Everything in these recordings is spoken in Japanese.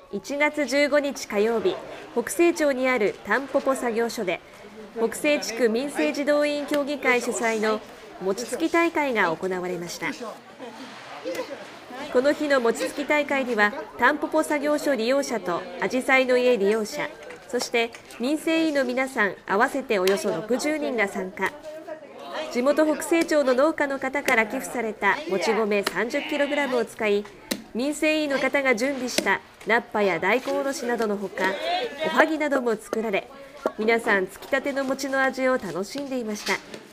1月15日火曜日、北西町にあるたんぽぽ作業所で、北西地区民生児童委員協議会主催の餅つき大会が行われました。この日の餅つき大会には、たんぽぽ作業所利用者とあじさいの家利用者、そして民生委員の皆さん合わせておよそ60人が参加。地元北西町の農家の方から寄付されたもち米 30kg を使い、民生委員の方が準備した菜っぱや大根おろしなどのほか、おはぎなども作られ、皆さんつきたての餅の味を楽しんでいました。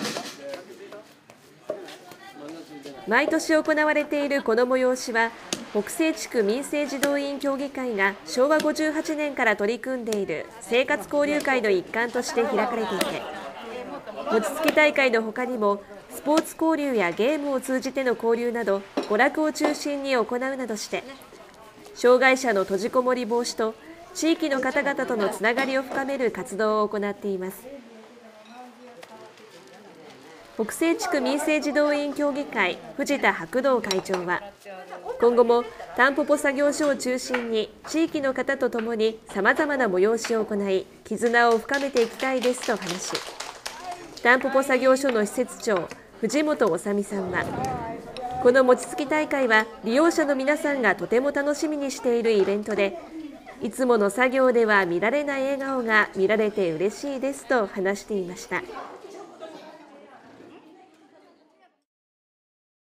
毎年行われているこの催しは、北西地区民生児童委員協議会が昭和58年から取り組んでいる生活交流会の一環として開かれていて、餅つき大会のほかにも、スポーツ交流やゲームを通じての交流など、娯楽を中心に行うなどして、障害者の閉じこもり防止と地域の方々とのつながりを深める活動を行っています。北西地区民生児童委員協議会藤田白道会長は、今後もたんぽぽ作業所を中心に地域の方とともにさまざまな催しを行い、絆を深めていきたいですと話したんぽぽ作業所の施設長藤本治さんは、この餅つき大会は利用者の皆さんがとても楽しみにしているイベントで、いつもの作業では見られない笑顔が見られて嬉しいですと話していました。